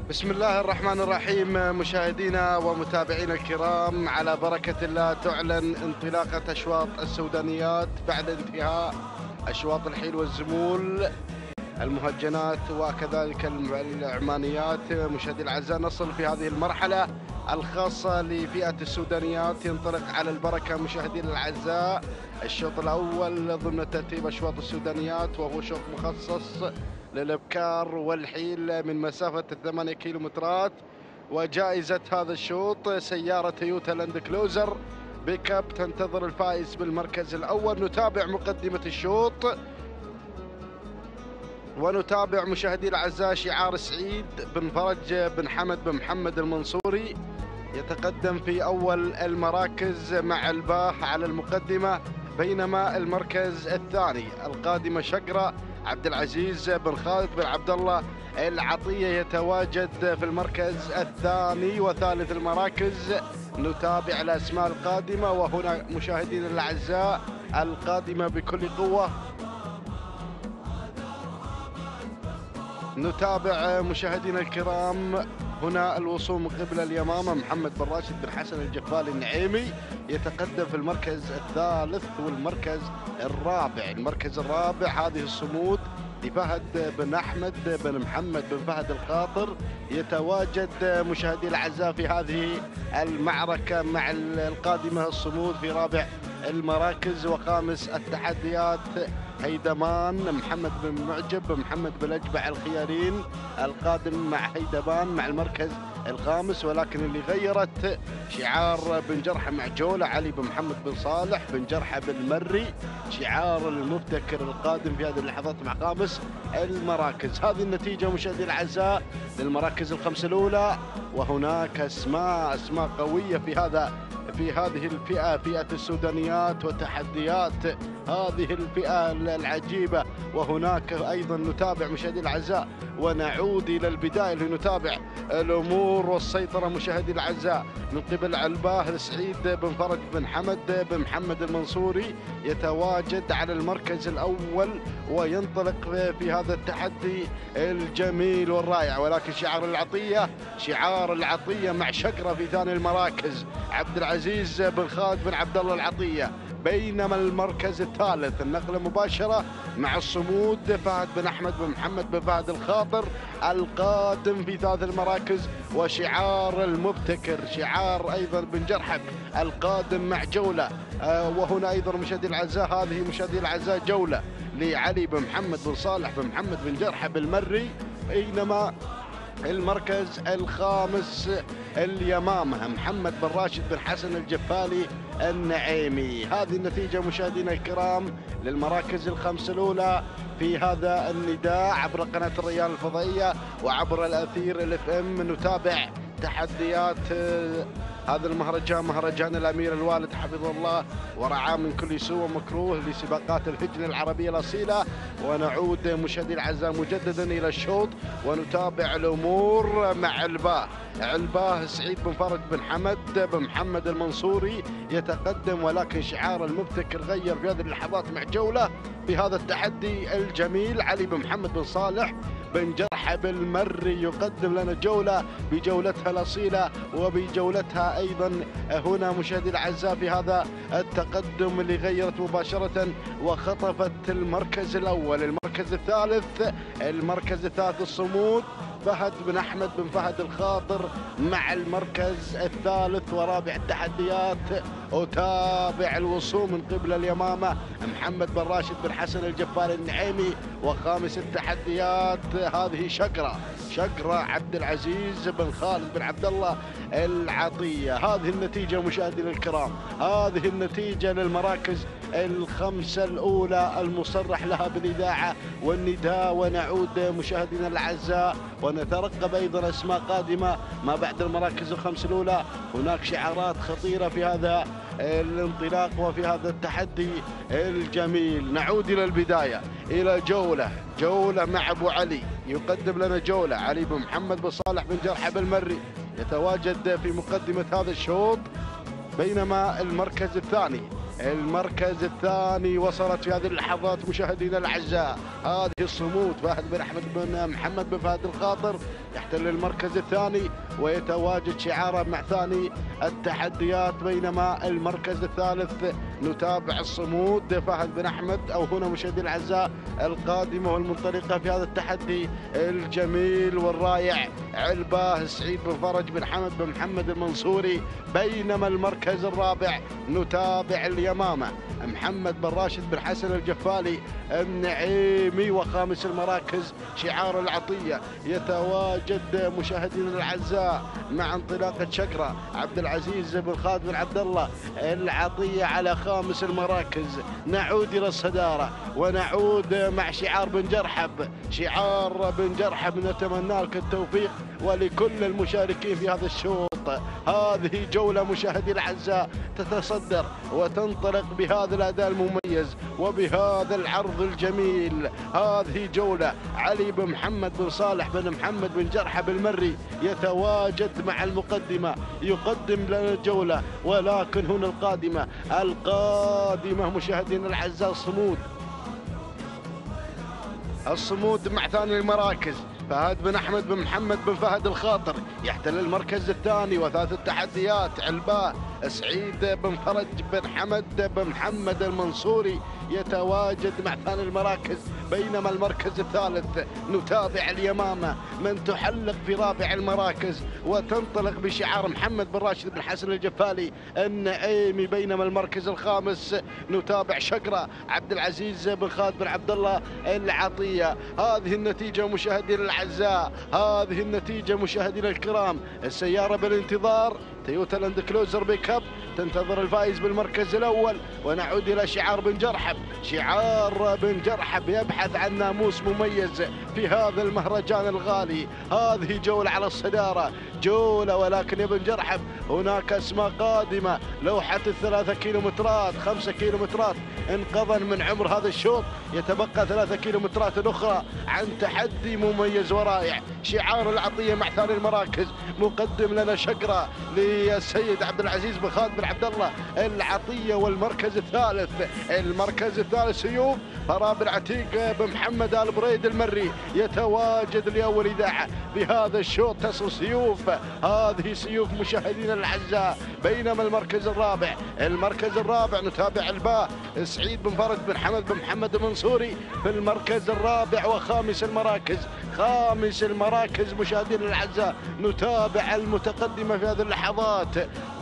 بسم الله الرحمن الرحيم. مشاهدينا ومتابعينا الكرام، على بركة الله تعلن انطلاقة أشواط السودانيات بعد انتهاء أشواط الحيل والزمول، المهجنات وكذلك العمانيات. مشاهدي الأعزاء، نصل في هذه المرحلة الخاصة لفئة السودانيات. ينطلق على البركة مشاهدينا الأعزاء الشوط الأول ضمن ترتيب أشواط السودانيات، وهو شوط مخصص للإبكار والحيل من مسافة 8 كيلومترات. وجائزة هذا الشوط سيارة تويوتا لاند كلوزر بيك اب تنتظر الفائز بالمركز الأول. نتابع مقدمة الشوط ونتابع مشاهدي الأعزاء شعار سعيد بن فرج بن حمد بن محمد المنصوري يتقدم في أول المراكز مع الباح على المقدمة، بينما المركز الثاني القادمة شقرة عبد العزيز بن خالد بن عبد الله العطية يتواجد في المركز الثاني وثالث المراكز. نتابع الأسماء القادمة، وهنا مشاهدينا الأعزاء القادمة بكل قوة. نتابع مشاهدينا الكرام هنا الوصول من قبل اليمامة. محمد بن راشد بن حسن الجفالي النعيمي يتقدم في المركز الثالث والمركز الرابع. المركز الرابع هذه الصمود لفهد بن أحمد بن محمد بن فهد الخاطر يتواجد مشاهدي الأعزاء في هذه المعركة مع القادمة الصمود في رابع المراكز. وخامس التحديات هيدمان محمد بن معجب محمد بن أجبع الخيارين القادم مع هيدمان مع المركز الخامس، ولكن اللي غيرت شعار بن جرحة مع جولة علي بن محمد بن صالح بن جرحة بن مري شعار المبتكر القادم في هذه اللحظات مع خامس المراكز. هذه النتيجة مشاهدي الأعزاء للمراكز الخمس الأولى، وهناك أسماء قوية في هذه الفئة، فئة السودانيات وتحديات هذه الفئة العجيبة. وهناك أيضا نتابع مشاهدي الأعزاء ونعود إلى البداية لنتابع الأمور والسيطرة مشاهدي الأعزاء من قبل الباه سعيد بن فرج بن حمد بن محمد المنصوري يتواجد على المركز الأول وينطلق في هذا التحدي الجميل والرائع. ولكن شعار العطية مع شقرة في ثاني المراكز عبد العزيز بن خالد بن عبد الله العطية. بينما المركز الثالث النقلة مباشرة مع الصمود فهد بن أحمد بن محمد بن فهد الخاطر القادم في ثالث المراكز، وشعار المبتكر شعار أيضا بن جرحب القادم مع جولة. وهنا أيضا مشاهدي الأعزاء هذه مشاهدي الأعزاء جولة لعلي بن محمد بن صالح بن محمد بن جرحب المري. بينما المركز الخامس اليمامة محمد بن راشد بن حسن الجفالي النعيمي. هذه النتيجة مشاهدينا الكرام للمراكز الخمس الأولى في هذا النداء عبر قناة الريان الفضائية وعبر الأثير الاف ام. نتابع تحديات هذا المهرجان، مهرجان الأمير الوالد حفظه الله ورعاه من كل سوء ومكروه لسباقات الهجن العربية الأصيلة. ونعود مشاهدي الأعزاء مجددا إلى الشوط ونتابع الأمور مع الباه سعيد بن فرج بن حمد بن محمد المنصوري يتقدم، ولكن شعار المبتكر غير في هذه اللحظات مع جولة في هذا التحدي الجميل. علي بن محمد بن صالح بن جرحب المري يقدم لنا جولة بجولتها الأصيلة وبجولتها أيضا هنا مشاهدي الأعزاء في هذا التقدم اللي غيرت مباشرة وخطفت المركز الأول. المركز الثالث الصمود فهد بن أحمد بن فهد الخاطر مع المركز الثالث. ورابع التحديات أتابع الوصول من قبل اليمامة محمد بن راشد بن حسن الجفاري النعيمي. وخامس التحديات هذه شقرة عبد العزيز بن خالد بن عبد الله العطية. هذه النتيجة مشاهدينا الكرام، هذه النتيجة للمراكز الخمسة الأولى المصرح لها بالإذاعة والنداء. ونعود مشاهدينا الأعزاء ونترقب أيضا أسماء قادمة ما بعد المراكز الخمس الأولى. هناك شعارات خطيرة في هذا الانطلاق وفي هذا التحدي الجميل. نعود إلى البداية إلى جولة مع أبو علي يقدم لنا جولة علي بن محمد بن صالح بن جرحب المري يتواجد في مقدمة هذا الشوط. بينما المركز الثاني المركز الثاني وصلت في هذه اللحظات مشاهدينا الاعزاء هذه الصمود فهد بن احمد بن محمد بن فهد الخاطر يحتل المركز الثاني ويتواجد شعاره مع ثاني التحديات، بينما المركز الثالث نتابع الصمود فهد بن احمد او هنا مشاهدينا الاعزاء القادمه والمنطلقه في هذا التحدي الجميل والرائع علباه سعيد بن فرج بن حمد بن محمد المنصوري، بينما المركز الرابع نتابع اليمامه محمد بن راشد بن حسن الجفالي النعيمي، وخامس المراكز شعار العطيه يتواجد مشاهدينا الاعزاء مع انطلاقه شقره عبد العزيز بن خالد بن عبد الله العطيه على خامس المراكز. نعود الى الصداره ونعود مع شعار بن جرحب، شعار بن جرحب نتمنى لك التوفيق ولكل المشاركين في هذا الشوط. هذه جوله مشاهدي الاعزاء تتصدر وتنطلق بهذا الاداء المميز وبهذا العرض الجميل. هذه جوله علي بن محمد بن صالح بن محمد بن جرحب المري يتواجد مع المقدمه يقدم لنا الجوله، ولكن هنا القادمه مشاهدينا الاعزاء الصمود مع ثاني المراكز فهد بن احمد بن محمد بن فهد الخاطر يحتل المركز الثاني وثالث التحديات علباه سعيد بن فرج بن حمد بن محمد المنصوري يتواجد مع ثاني المراكز، بينما المركز الثالث نتابع اليمامه من تحلق في رابع المراكز وتنطلق بشعار محمد بن راشد بن حسن الجفالي النعيمي، بينما المركز الخامس نتابع شقره عبد العزيز بن خالد بن عبد الله العطيه. هذه النتيجه مشاهدينا الاعزاء، هذه النتيجه مشاهدينا الكرام. السياره بالانتظار تويوتا لاند كلوزر بيك اب تنتظر الفائز بالمركز الاول، ونعود الى شعار بن جرحب. شعار بن جرحب يبحث عن ناموس مميز في هذا المهرجان الغالي. هذه جوله على الصداره، جوله، ولكن يا بن جرحب هناك اسماء قادمه. لوحه الثلاثة كيلومترات 5 كيلومترات انقضى من عمر هذا الشوط، يتبقى 3 كيلومترات اخرى عن تحدي مميز ورائع. شعار العطيه مع ثاني المراكز مقدم لنا شقره للسيد عبد العزيز بن خالد بن عبد الله العطيه، والمركز الثالث سيوف فرابر عتيق بن محمد ال بريد المري يتواجد لاول اذاعه بهذا الشوط. تصل سيوف، هذه سيوف مشاهدينا الاعزاء، بينما المركز الرابع نتابع الباء سعيد بن فرج بن حمد بن محمد المنصوري في المركز الرابع، وخامس المراكز مشاهدينا الاعزاء نتابع المتقدمه في هذه اللحظات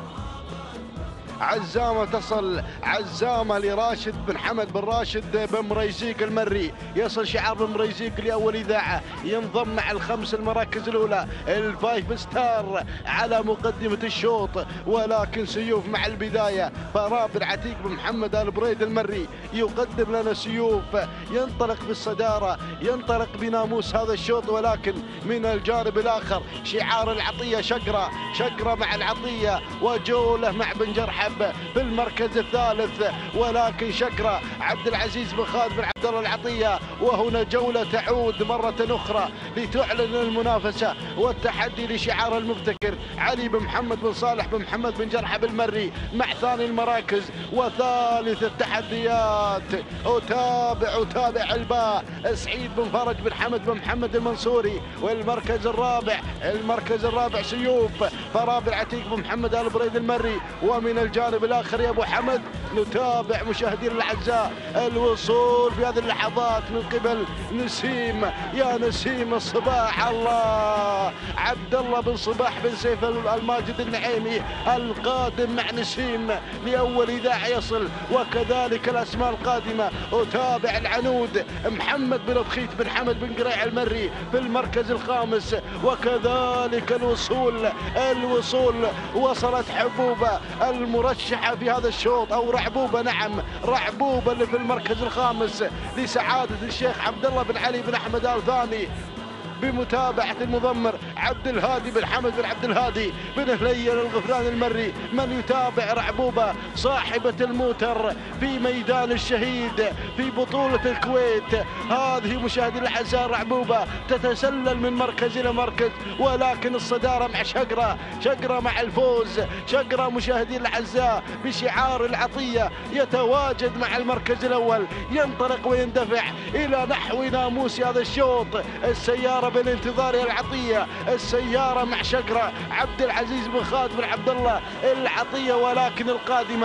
عزامة. تصل عزامة لراشد بن حمد بن راشد بن مريزيق المري، يصل شعار بن مريزيق لأول إذاعة، ينضم مع الخمس المراكز الأولى الفايف ستار على مقدمة الشوط، ولكن سيوف مع البداية. فرابر عتيق بن محمد آل بريد المري يقدم لنا سيوف، ينطلق بالصدارة، ينطلق بناموس هذا الشوط، ولكن من الجانب الآخر شعار العطية شقرة مع العطية، وجولة مع بن جرحب في المركز الثالث، ولكن شقرة عبد العزيز بن خالد بن عبد الله العطية. وهنا جولة تعود مرة أخرى لتعلن المنافسة والتحدي لشعار المبتكر علي بن محمد بن صالح بن محمد بن جرحب المري مع ثاني المراكز وثالث التحديات. أتابع الباء سعيد بن فرج بن حمد بن محمد المنصوري، والمركز الرابع سيوف فرابر عتيق بن محمد آل بريد المري. ومن الجانب الآخر يا أبو حمد نتابع مشاهدينا الأعزاء الوصول في هذه اللحظات من قبل نسيم، يا نسيم الصباح، الله عبد الله بن صباح بن سيف الماجد النعيمي القادم مع نسيم لأول إذاعة يصل، وكذلك الأسماء القادمة. أتابع العنود محمد بن بخيت بن حمد بن قريع المري في المركز الخامس، وكذلك الوصول وصلت حبوبة المرشحة في هذا الشوط، أو رعبوبة، نعم رعبوبة اللي في المركز الخامس لسعادة الشيخ عبد الله بن علي بن أحمد آل ثاني بمتابعة المضمر عبد الهادي بن حمد بن عبد الهادي بن هليل الغفران المري، من يتابع رعبوبة صاحبة الموتر في ميدان الشهيد في بطولة الكويت. هذه مشاهدي الأعزاء رعبوبة تتسلل من مركز إلى مركز، ولكن الصدارة مع شقرة، شقرة مع الفوز، شقرة مشاهدي الأعزاء بشعار العطية يتواجد مع المركز الأول، ينطلق ويندفع إلى نحو ناموس هذا الشوط. السيارة بالانتظار العطية، السيارة مع شقرة عبد العزيز بن خالد بن عبد الله العطية، ولكن القادمة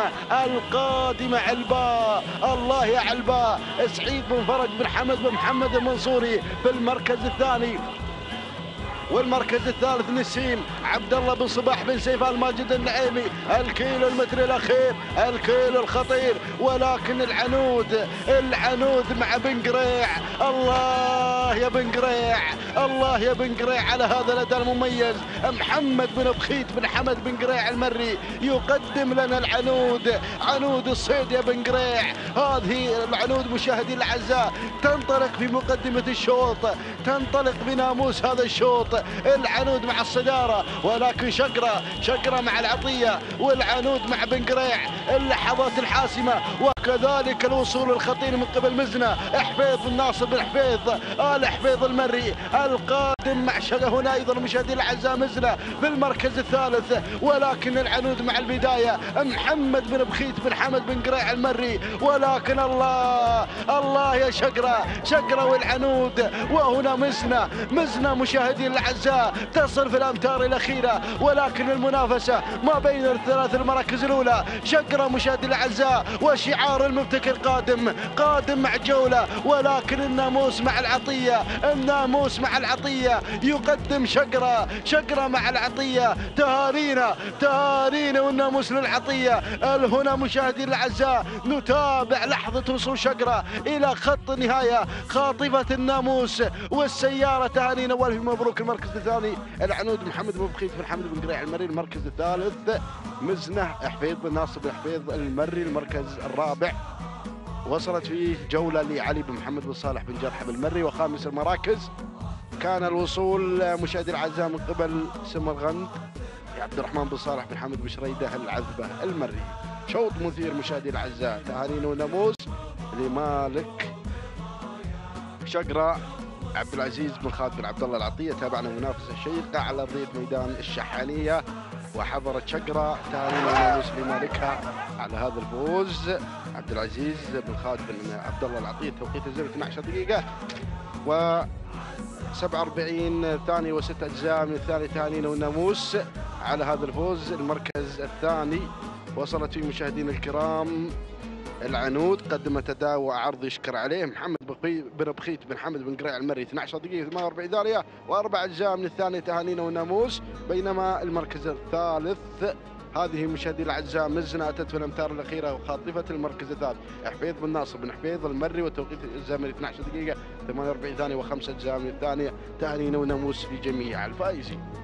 علباء، الله يا علباء، سعيد بن فرج بن حمد بن محمد المنصوري في المركز الثاني. والمركز الثالث نسيم عبد الله بن صباح بن سيف الماجد النعيمي. الكيلو المتر الاخير، الكيلو الخطير، ولكن العنود مع بن قريع. الله يا بن قريع، الله يا بن قريع على هذا الاداء المميز. محمد بن بخيت بن حمد بن قريع المري يقدم لنا العنود، عنود الصيد يا بن قريع. هذه العنود مشاهدي الاعزاء تنطلق في مقدمة الشوط، تنطلق بناموس هذا الشوط. العنود مع الصدارة، ولكن شقرة مع العطية، والعنود مع بن قريع. اللحظات الحاسمة وكذلك الوصول الخطير من قبل مزنة حفيظ الناصر بن حفيظ آل حفيظ المري القادم مع هنا ايضا مشاهدي الاعزاء مزنة في المركز الثالث، ولكن العنود مع البداية محمد بن بخيت بن حمد بن قريع المري. ولكن الله يا شقرة والعنود. وهنا مزنة مشاهدي الاعزاء تصل في الامتار الاخيره، ولكن المنافسه ما بين الثلاث المراكز الاولى. شقرة مشاهدي الاعزاء وشعار المبتكر قادم مع جوله، ولكن الناموس مع العطيه يقدم شقرة مع العطيه. تهانينا والناموس للعطيه. هنا مشاهدي الاعزاء نتابع لحظه وصول شقرة الى خط النهايه خاطفه الناموس والسياره. تهانينا والف مبروك. المركز الثاني العنود محمد بن بخيت بن حمد بن قريع المري. المركز الثالث مزنة حفيظ بن ناصر بن حفيظ المري. المركز الرابع وصلت فيه جولة لعلي بن محمد بن صالح بن جرحة المري. وخامس المراكز كان الوصول مشاهدي الاعزاء من قبل سمرغند عبد الرحمن بن صالح بن حمد بن شريده العذبة المري. شوط مثير مشاهدي الاعزاء. تهانينا وناموس لمالك شقرة عبد العزيز بن خالد بن عبد الله العطية. تابعنا منافسة شيقة على أرضية ميدان الشحانية وحضرت شقرة. تهانينا وناموس لمالكها على هذا الفوز. عبد العزيز بن خالد بن عبد الله العطية. توقيت الزمن 12 دقيقة و47 ثانية و6 أجزاء من الثاني. تهانينا والناموس على هذا الفوز. المركز الثاني وصلت فيه مشاهدينا الكرام العنود، قدمت اداء وعرض يشكر عليه محمد بن بخيت بن حمد بن قريع المري 12 دقيقة 48 ثانية و4 أجزاء من الثانية. تهانينا والناموس. بينما المركز الثالث هذه مشاهدي الاعزاء مزنة اتت في الامتار الاخيره وخاطفه المركز الثالث حفيظ بن ناصر بن حفيظ المري، وتوقيت الزمني 12 دقيقة 48 ثانية و5 أجزاء من الثانية. تهانينا وناموس لجميع الفائزين.